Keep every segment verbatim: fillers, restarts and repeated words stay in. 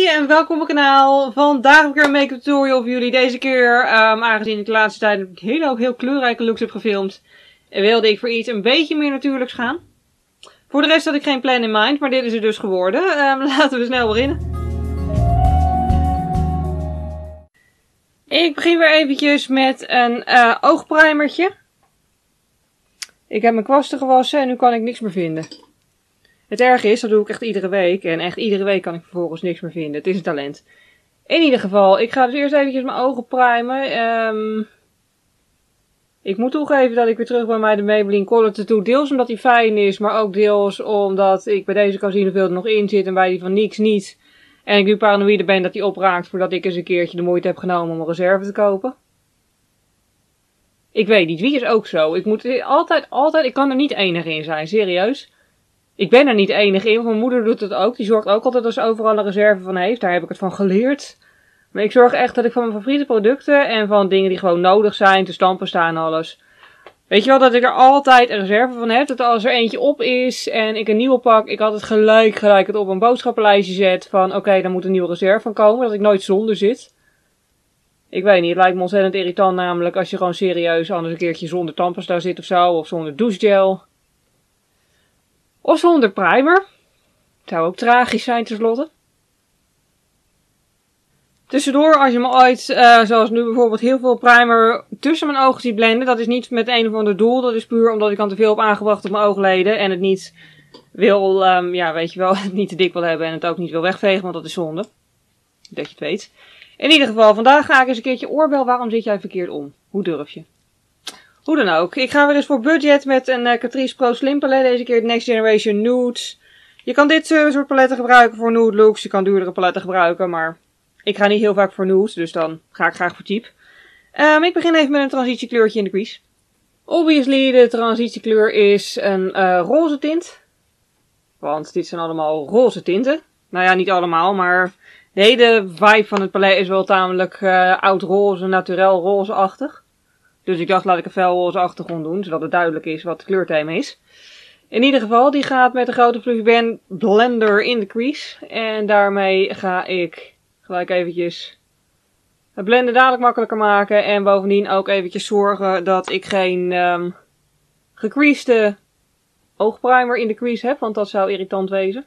en welkom op mijn kanaal. Vandaag heb ik weer een make-up tutorial voor jullie. Deze keer, um, aangezien ik de laatste tijd heel, heel kleurrijke looks heb gefilmd, wilde ik voor iets een beetje meer natuurlijks gaan. Voor de rest had ik geen plan in mind, maar dit is het dus geworden. Um, laten we snel beginnen. Ik begin weer eventjes met een uh, oogprimertje. Ik heb mijn kwasten gewassen en nu kan ik niks meer vinden. Het erge is, dat doe ik echt iedere week. En echt iedere week kan ik vervolgens niks meer vinden. Het is een talent. In ieder geval, ik ga dus eerst eventjes mijn ogen primen. Um, ik moet toegeven dat ik weer terug ben bij de Maybelline Color Tattoo. Deels omdat die fijn is, maar ook deels omdat ik bij deze kan zien hoeveel er nog in zit. En bij die van N Y X niet. En ik nu paranoïde ben dat die opraakt voordat ik eens een keertje de moeite heb genomen om een reserve te kopen. Ik weet niet, wie is ook zo? Ik moet altijd, altijd, ik kan er niet enig in zijn, serieus. Ik ben er niet enig in, mijn moeder doet het ook. Die zorgt ook altijd dat ze overal een reserve van heeft. Daar heb ik het van geleerd. Maar ik zorg echt dat ik van mijn favoriete producten en van dingen die gewoon nodig zijn, te stampen staan en alles. Weet je wel, dat ik er altijd een reserve van heb. Dat als er eentje op is en ik een nieuwe pak, ik altijd gelijk, gelijk het op een boodschappenlijstje zet. Van oké, okay, daar moet een nieuwe reserve van komen. Dat ik nooit zonder zit. Ik weet niet, het lijkt me ontzettend irritant namelijk als je gewoon serieus anders een keertje zonder tandpasta zit of zo. Of zonder douchegel. Of zonder primer. Het zou ook tragisch zijn tenslotte. Tussendoor, als je me ooit, uh, zoals nu bijvoorbeeld, heel veel primer tussen mijn ogen ziet blenden. Dat is niet met een of ander doel. Dat is puur omdat ik dan te veel heb aangebracht op mijn oogleden. En het niet wil, um, ja weet je wel, het niet te dik wil hebben. En het ook niet wil wegvegen, want dat is zonde. Dat je het weet. In ieder geval, vandaag ga ik eens een keertje oorbel. Waarom zit jij verkeerd om? Hoe durf je? Hoe dan ook. Ik ga weer eens voor budget met een uh, Catrice Pro Slim palet. Deze keer de Next Generation Nudes. Je kan dit uh, soort paletten gebruiken voor nude looks. Je kan duurdere paletten gebruiken. Maar ik ga niet heel vaak voor nudes. Dus dan ga ik graag voor cheap. Um, ik begin even met een transitiekleurtje in de crease. Obviously, de transitiekleur is een uh, roze tint. Want dit zijn allemaal roze tinten. Nou ja, niet allemaal. Maar de hele vibe van het palet is wel tamelijk uh, oud roze, naturel roze-achtig. Dus ik dacht, laat ik een fel roze achtergrond doen, zodat het duidelijk is wat het kleurthema is. In ieder geval, die gaat met een grote Fluffy blender in de crease. En daarmee ga ik gelijk eventjes het blenden dadelijk makkelijker maken. En bovendien ook eventjes zorgen dat ik geen um, gecreasede oogprimer in de crease heb, want dat zou irritant wezen.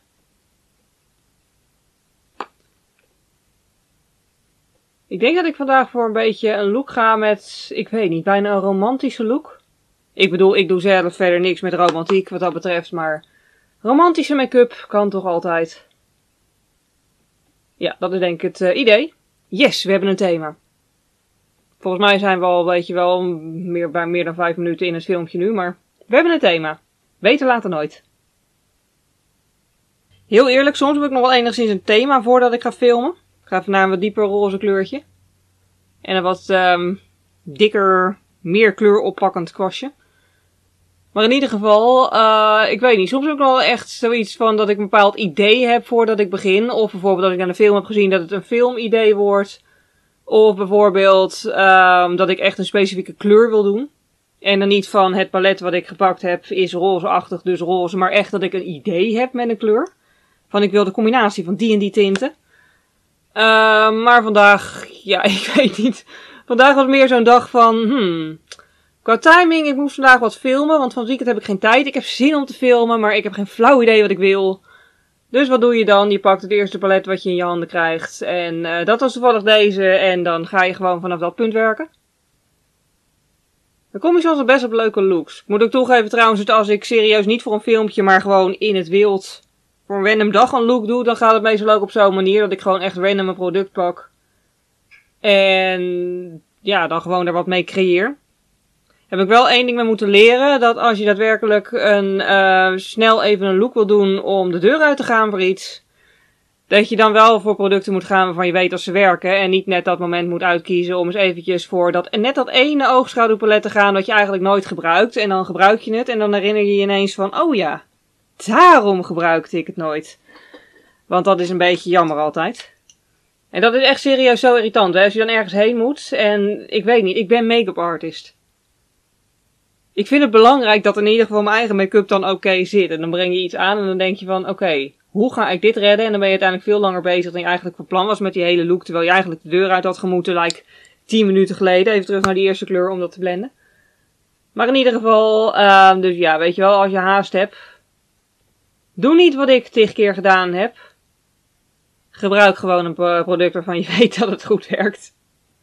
Ik denk dat ik vandaag voor een beetje een look ga met, ik weet niet, bijna een romantische look. Ik bedoel, ik doe zelf verder niks met romantiek wat dat betreft, maar romantische make-up kan toch altijd. Ja, dat is denk ik het uh, idee. Yes, we hebben een thema. Volgens mij zijn we al, weet je wel, meer, bij meer dan vijf minuten in het filmpje nu, maar we hebben een thema. Beter later nooit. Heel eerlijk, soms heb ik nog wel enigszins een thema voordat ik ga filmen. Ik ga even naar een wat dieper roze kleurtje. En een wat um, dikker, meer kleur oppakkend kwastje. Maar in ieder geval, uh, ik weet niet, soms heb ik wel echt zoiets van dat ik een bepaald idee heb voordat ik begin. Of bijvoorbeeld dat ik naar een film heb gezien dat het een filmidee wordt. Of bijvoorbeeld um, dat ik echt een specifieke kleur wil doen. En dan niet van het palet wat ik gepakt heb is rozeachtig, dus roze. Maar echt dat ik een idee heb met een kleur. Van ik wil de combinatie van die en die tinten. Uh, maar vandaag, ja, ik weet niet. Vandaag was meer zo'n dag van, hmm. Qua timing, ik moest vandaag wat filmen, want van het weekend heb ik geen tijd. Ik heb zin om te filmen, maar ik heb geen flauw idee wat ik wil. Dus wat doe je dan? Je pakt het eerste palet wat je in je handen krijgt. En uh, dat was toevallig deze. En dan ga je gewoon vanaf dat punt werken. Dan kom je soms op best op leuke looks. Ik moet ook toegeven trouwens, dat als ik serieus niet voor een filmpje, maar gewoon in het wild voor een random dag een look doe, dan gaat het meestal ook op zo'n manier dat ik gewoon echt random een product pak. En ja, dan gewoon er wat mee creëer. Heb ik wel één ding mee moeten leren, dat als je daadwerkelijk een, uh, snel even een look wil doen om de deur uit te gaan voor iets, dat je dan wel voor producten moet gaan waarvan je weet dat ze werken en niet net dat moment moet uitkiezen om eens eventjes voor dat, en net dat ene oogschaduwpalet te gaan dat je eigenlijk nooit gebruikt en dan gebruik je het en dan herinner je je ineens van, oh ja, daarom gebruikte ik het nooit. Want dat is een beetje jammer altijd. En dat is echt serieus zo irritant, hè? Als je dan ergens heen moet en ik weet niet, ik ben make-up artist. Ik vind het belangrijk dat in ieder geval mijn eigen make-up dan oké okay zit. En dan breng je iets aan en dan denk je van, oké, okay, hoe ga ik dit redden? En dan ben je uiteindelijk veel langer bezig dan je eigenlijk van plan was met die hele look. Terwijl je eigenlijk de deur uit had gemoeten, like tien minuten geleden. Even terug naar die eerste kleur om dat te blenden. Maar in ieder geval, uh, dus ja, weet je wel, als je haast hebt. Doe niet wat ik tig keer gedaan heb. Gebruik gewoon een product waarvan je weet dat het goed werkt.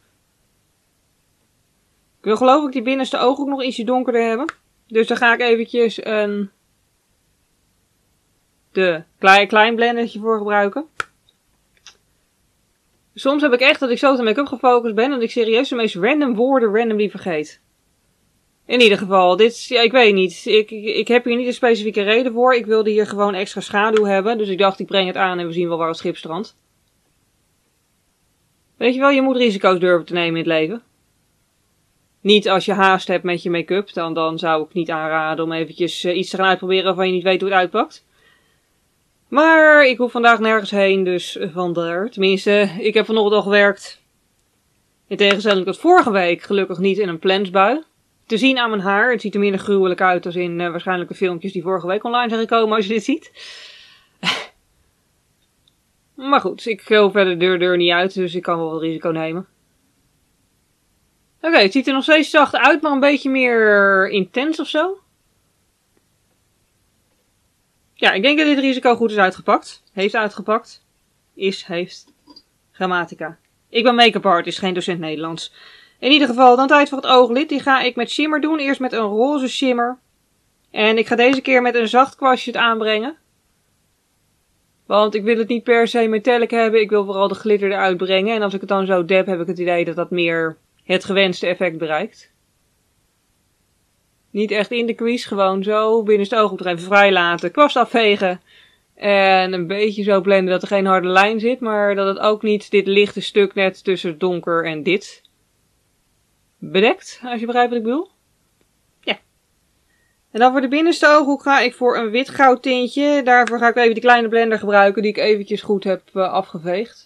Ik wil geloof ik die binnenste oog ook nog ietsje donkerder hebben. Dus dan ga ik eventjes een de klein, klein blendertje voor gebruiken. Soms heb ik echt dat ik zo op de make-up gefocust ben dat ik serieus de meest random woorden randomly vergeet. In ieder geval, dit, ja, ik weet niet. Ik, ik, ik heb hier niet een specifieke reden voor. Ik wilde hier gewoon extra schaduw hebben. Dus ik dacht, ik breng het aan en we zien wel waar het schip strandt. Weet je wel, je moet risico's durven te nemen in het leven. Niet als je haast hebt met je make-up. Dan, dan zou ik niet aanraden om eventjes uh, iets te gaan uitproberen waarvan je niet weet hoe het uitpakt. Maar ik hoef vandaag nergens heen, dus vandaar. Tenminste, ik heb vanochtend al gewerkt. In tegenstelling tot vorige week, gelukkig niet in een plensbui. Te zien aan mijn haar. Het ziet er minder gruwelijk uit als in uh, waarschijnlijk de filmpjes die vorige week online zijn gekomen als je dit ziet. Maar goed, ik go verder de deur, deur niet uit, dus ik kan wel wat risico nemen. Oké, okay, het ziet er nog steeds zacht uit, maar een beetje meer intens of zo. Ja, ik denk dat dit risico goed is uitgepakt. Heeft uitgepakt. Is, heeft. Grammatica. Ik ben make-up artist, geen docent Nederlands. In ieder geval, dan tijd voor het ooglid. Die ga ik met shimmer doen. Eerst met een roze shimmer. En ik ga deze keer met een zacht kwastje het aanbrengen. Want ik wil het niet per se metallic hebben. Ik wil vooral de glitter eruit brengen. En als ik het dan zo dab, heb ik het idee dat dat meer het gewenste effect bereikt. Niet echt in de crease, gewoon zo binnen het oog nog even vrij laten. Kwast afvegen. En een beetje zo blenden dat er geen harde lijn zit. Maar dat het ook niet dit lichte stuk net tussen het donker en dit bedekt. Als je begrijpt wat ik bedoel. Ja. En dan voor de binnenste ooghoek ga ik voor een wit goud tintje. Daarvoor ga ik even die kleine blender gebruiken die ik eventjes goed heb uh, afgeveegd.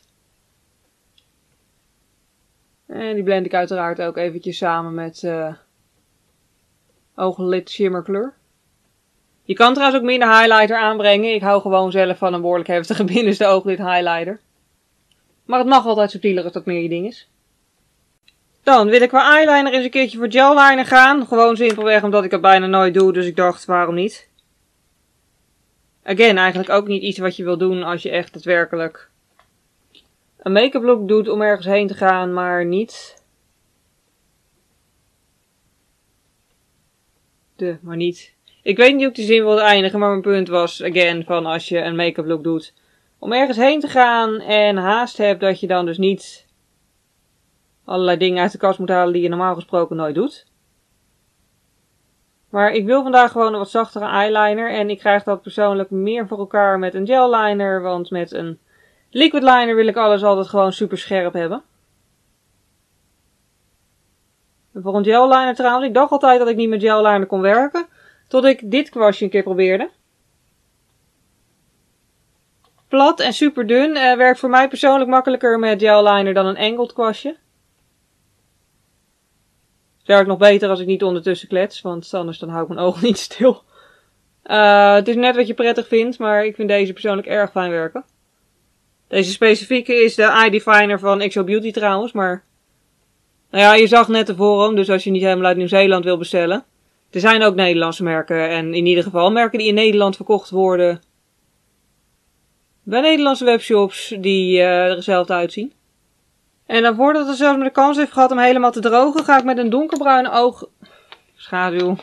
En die blend ik uiteraard ook eventjes samen met uh, ooglid shimmerkleur. Je kan trouwens ook minder highlighter aanbrengen. Ik hou gewoon zelf van een behoorlijk heftige binnenste ooglid highlighter. Maar het mag altijd subtieler als dat meer je ding is. Dan wil ik qua eyeliner eens een keertje voor gelliner gaan. Gewoon simpelweg omdat ik het bijna nooit doe. Dus ik dacht, waarom niet? Again, eigenlijk ook niet iets wat je wil doen als je echt daadwerkelijk een make-up look doet om ergens heen te gaan, maar niet. De, maar niet. Ik weet niet hoe ik de zin wilde eindigen, maar mijn punt was, again, van als je een make-up look doet om ergens heen te gaan en haast hebt, dat je dan dus niet allerlei dingen uit de kast moet halen die je normaal gesproken nooit doet. Maar ik wil vandaag gewoon een wat zachtere eyeliner en ik krijg dat persoonlijk meer voor elkaar met een gel liner, want met een liquid liner wil ik alles altijd gewoon super scherp hebben. En voor een gel liner trouwens, ik dacht altijd dat ik niet met gel liner kon werken, tot ik dit kwastje een keer probeerde. Plat en super dun, uh, werkt voor mij persoonlijk makkelijker met gel liner dan een angled kwastje. Het werkt nog beter als ik niet ondertussen klets, want anders dan hou ik mijn ogen niet stil. Uh, het is net wat je prettig vindt, maar ik vind deze persoonlijk erg fijn werken. Deze specifieke is de eye definer van X O Beauty trouwens, maar nou ja, je zag net de vorm, dus als je niet helemaal uit Nieuw-Zeeland wil bestellen. Er zijn ook Nederlandse merken en in ieder geval merken die in Nederland verkocht worden bij Nederlandse webshops die uh, er hetzelfde uitzien. En dan voordat het zelfs maar de kans heeft gehad om helemaal te drogen, ga ik met een donkerbruine oog schaduw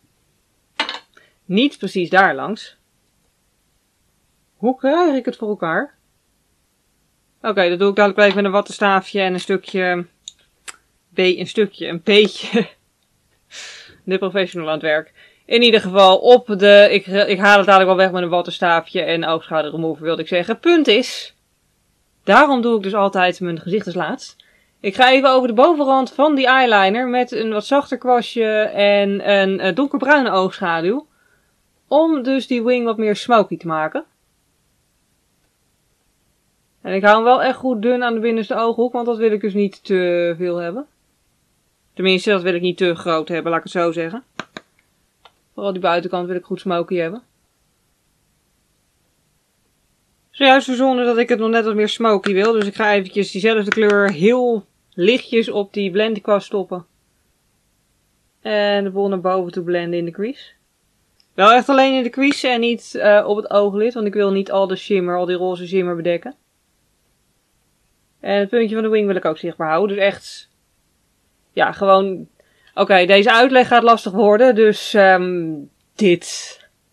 niet precies daar langs. Hoe krijg ik het voor elkaar? Oké, okay, dat doe ik dadelijk even met een wattenstaafje en een stukje, een stukje, een beetje de professional aan het werk. In ieder geval op de, ik, ik haal het dadelijk wel weg met een wattenstaafje en oogschaduw remover wilde ik zeggen. Punt is, daarom doe ik dus altijd mijn gezicht als laatst. Ik ga even over de bovenrand van die eyeliner met een wat zachter kwastje en een, een donkerbruine oogschaduw. Om dus die wing wat meer smoky te maken. En ik hou hem wel echt goed dun aan de binnenste ooghoek, want dat wil ik dus niet te veel hebben. Tenminste, dat wil ik niet te groot hebben, laat ik het zo zeggen. Vooral die buitenkant wil ik goed smoky hebben. Zojuist verzonnen dat ik het nog net wat meer smoky wil. Dus ik ga eventjes diezelfde kleur heel lichtjes op die blendkwast stoppen. En de boel naar boven toe blenden in de crease. Wel echt alleen in de crease en niet uh, op het ooglid. Want ik wil niet al de shimmer, al die roze shimmer bedekken. En het puntje van de wing wil ik ook zichtbaar houden. Dus echt, ja, gewoon... Oké, okay, deze uitleg gaat lastig worden. Dus um, dit...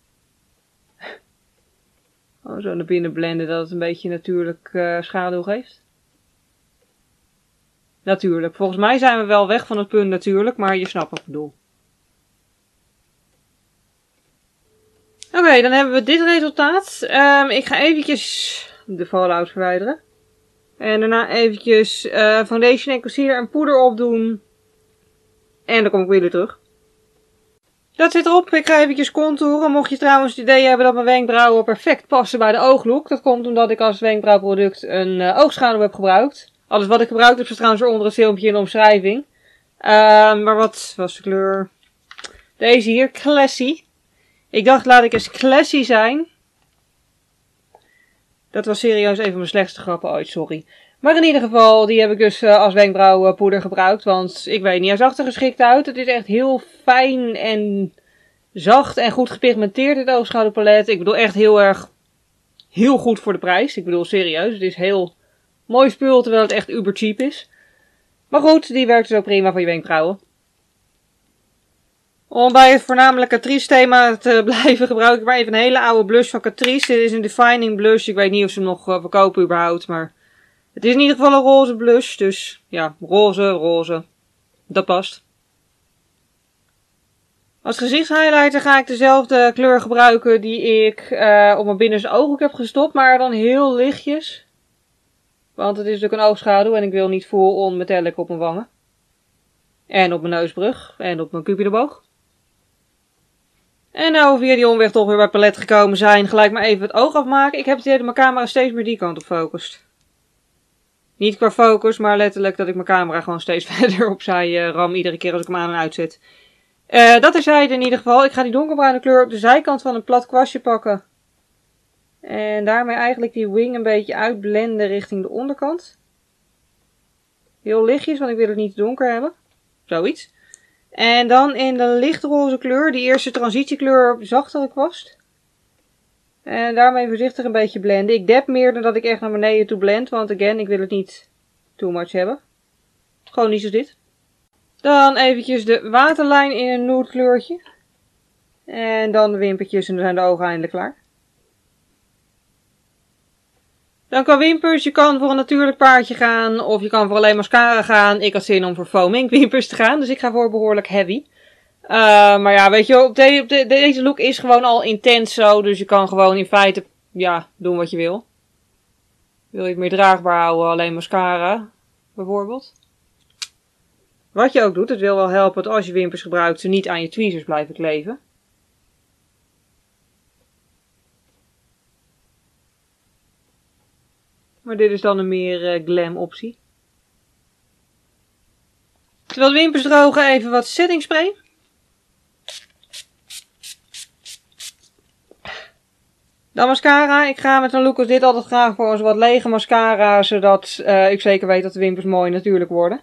Oh, zo naar binnen blenden dat het een beetje natuurlijk uh, schaduw geeft. Natuurlijk. Volgens mij zijn we wel weg van het punt natuurlijk, maar je snapt wat ik bedoel. Oké, okay, dan hebben we dit resultaat. Um, ik ga eventjes de fallout verwijderen. En daarna eventjes uh, foundation en concealer en poeder opdoen. En dan kom ik weer weer terug. Dat zit erop. Ik ga eventjes contouren. Mocht je trouwens het idee hebben dat mijn wenkbrauwen perfect passen bij de ooglook. Dat komt omdat ik als wenkbrauwproduct een uh, oogschaduw heb gebruikt. Alles wat ik gebruikt heb staat trouwens eronder het filmpje in de omschrijving. Uh, maar wat was de kleur? Deze hier, Classy. Ik dacht laat ik eens classy zijn. Dat was serieus een van mijn slechtste grappen ooit, sorry. Maar in ieder geval, die heb ik dus uh, als wenkbrauwpoeder gebruikt. Want ik weet niet, hij zag er geschikt uit. Het is echt heel fijn en zacht en goed gepigmenteerd, dit oogschaduwpalet. Ik bedoel echt heel erg, heel goed voor de prijs. Ik bedoel serieus, het is heel mooi spul terwijl het echt uber cheap is. Maar goed, die werkt dus ook prima voor je wenkbrauwen. Om bij het voornamelijk Catrice thema te blijven gebruik ik maar even een hele oude blush van Catrice. Dit is een Defining Blush. Ik weet niet of ze hem nog uh, verkopen überhaupt, maar het is in ieder geval een roze blush. Dus ja, roze, roze. Dat past. Als gezichtshighlighter ga ik dezelfde kleur gebruiken die ik uh, op mijn binnenste ooghoek heb gestopt, maar dan heel lichtjes. Want het is natuurlijk een oogschaduw en ik wil niet full on metallic op mijn wangen. En op mijn neusbrug en op mijn cupidoboog. En nou via die omweg toch weer bij het palet gekomen zijn, gelijk maar even het oog afmaken. Ik heb het idee dat mijn camera steeds meer die kant op focust. Niet qua focus, maar letterlijk dat ik mijn camera gewoon steeds verder opzij uh, ram iedere keer als ik hem aan en uitzet. Uh, dat terzijde in ieder geval. Ik ga die donkerbruine kleur op de zijkant van een plat kwastje pakken. En daarmee eigenlijk die wing een beetje uitblenden richting de onderkant. Heel lichtjes, want ik wil het niet te donker hebben. Zoiets. En dan in de lichtroze kleur, die eerste transitiekleur op de zachtere kwast. En daarmee voorzichtig een beetje blenden. Ik dab meer dan dat ik echt naar beneden toe blend, want again, ik wil het niet too much hebben. Gewoon niet zoals dit. Dan eventjes de waterlijn in een nude kleurtje. En dan de wimpertjes en dan zijn de ogen eindelijk klaar. Dan qua wimpers, je kan voor een natuurlijk paardje gaan of je kan voor alleen mascara gaan. Ik had zin om voor foaming wimpers te gaan, dus ik ga voor behoorlijk heavy. Uh, maar ja, weet je, op, de, op de, deze look is gewoon al intens zo, dus je kan gewoon in feite, ja, doen wat je wil. Wil je het meer draagbaar houden, alleen mascara, bijvoorbeeld. Wat je ook doet, het wil wel helpen dat als je wimpers gebruikt, ze niet aan je tweezers blijven kleven. Maar dit is dan een meer uh, glam optie. Terwijl de wimpers drogen, even wat setting spray. Dan mascara. Ik ga met een look als dit altijd graag voor een wat lege mascara. Zodat uh, ik zeker weet dat de wimpers mooi natuurlijk worden.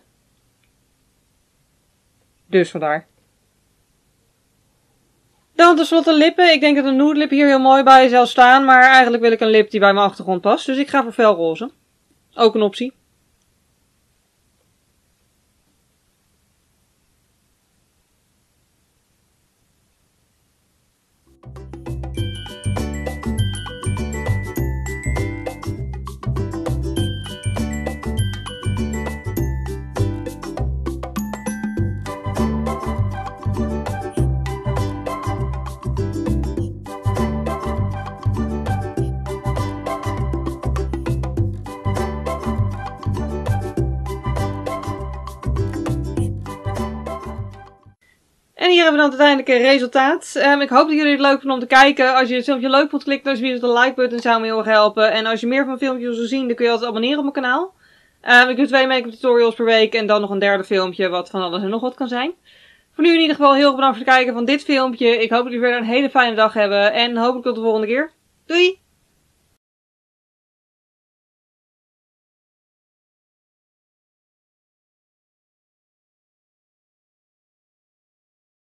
Dus vandaar. Dan tenslotte lippen. Ik denk dat een nude lip hier heel mooi bij zal staan. Maar eigenlijk wil ik een lip die bij mijn achtergrond past. Dus ik ga voor felroze. Ook een optie. En hier hebben we dan uiteindelijk een resultaat. Um, ik hoop dat jullie het leuk vonden om te kijken. Als je het filmpje leuk vond, klik dan alsjeblieft op de like button. zou me heel erg helpen. En als je meer van mijn filmpjes wil zien, dan kun je altijd abonneren op mijn kanaal. Um, ik doe twee make-up tutorials per week. En dan nog een derde filmpje wat van alles en nog wat kan zijn. Voor nu in ieder geval heel erg bedankt voor het kijken van dit filmpje. Ik hoop dat jullie verder een hele fijne dag hebben. En hopelijk tot de volgende keer. Doei!